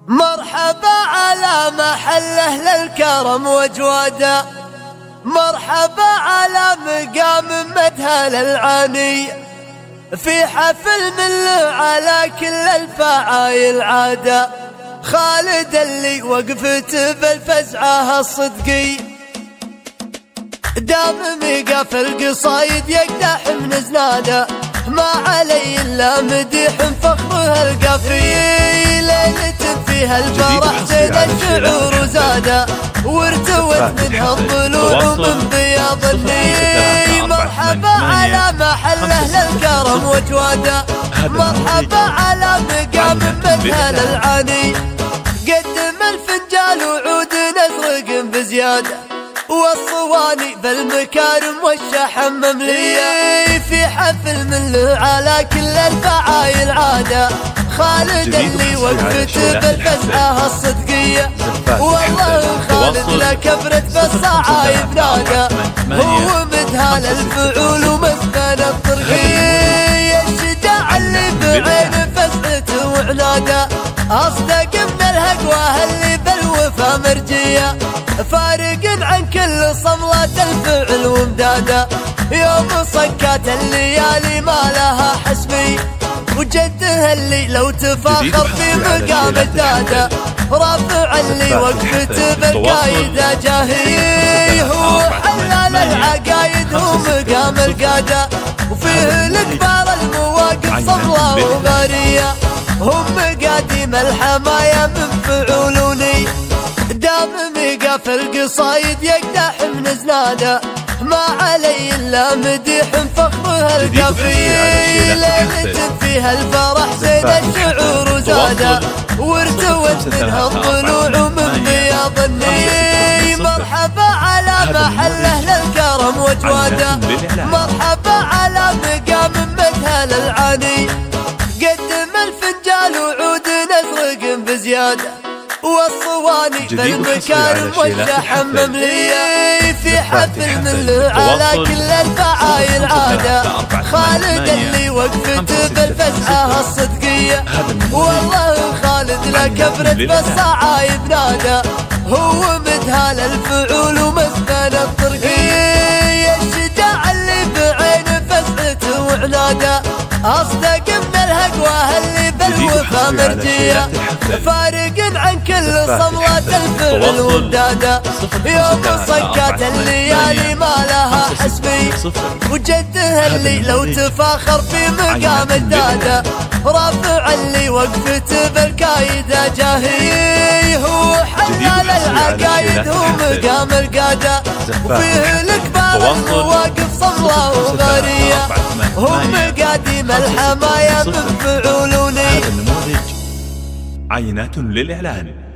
مرحبا على محله للكرم وجواده، مرحبا على مقام مدها للعاني، في حفل من على كل الفعايل عاده، خالد اللي وقفت بالفزعه الصدقي، دام ميقف القصايد يقدح من زناده، ما علي الا مديح فخره القافي، ليلة فيها الفرح زين الشعور وزاده، وارتوت منها الضلوع من بياض الني، مرحبا على محله للكرم وجواده، مرحبا على مقام مدها للعاني، قدم الفنجال وعود نزرق بزياده، والصواني بالمكارم والشحم مملية، في حفل من على كل الفعايل عاده، خالد اللي وقفت بالفزعه الصدقيه، والله خالد لا كبرت بالصعايب ناده، هو مذهل الفعول ومثل الطرقيه، الشجاع اللي بعين فزعته وعناده، اصدق من الهقوه اللي بالوفا مرجيه، فارق عن كل صملة الفعل ومداده، يوم صكات الليالي ما لها حسبي، وجده اللي لو تفاخر في مقام الداده، رافع اللي وقفت بالقايده جاهي، هو حلال العقايد هو مقام القاده، وفيه الكبار المواقف صمله وغاريه، هم مقاديم الحمايه من فعولوني، دام ميقف القصايد يقدح من زناده، ما علي الا مديح فخره القافي، ليلة فيها الفرح زين الشعور وزاده، وارتوت منها الضلوع من بياض الني، مرحبا على محله للكرم وجواده، مرحبا على مقام مدها للعاني، قدم الفنجال وعود نزرق بزياده، والصواني بالمكارم والشحم مملية، في حفل من على كل الفعايل عاده، خالد اللي وقفت بالفزعه الصدقيه، والله خالد لا كبرت بالصعايب ناده، هو مذهل الفعول ومثل الطرقيه، الشجاع اللي بعين فزعته وعناده، اصدق من الهقوه اللي بالوفا مرجيه، فارق عن كل صملة الفعل ومداده، يوم صكات الليالي ما لها حسبي، وجده اللي لو تفاخر في مقام الداده، رافع اللي وقفت بالقايده جاهي، هو حلال العقايد هو مقام القاده، وفيه الكبار المواقف صمله وغاريه، هم مقاديم الحمايه من فعولوني. عينات للإعلان.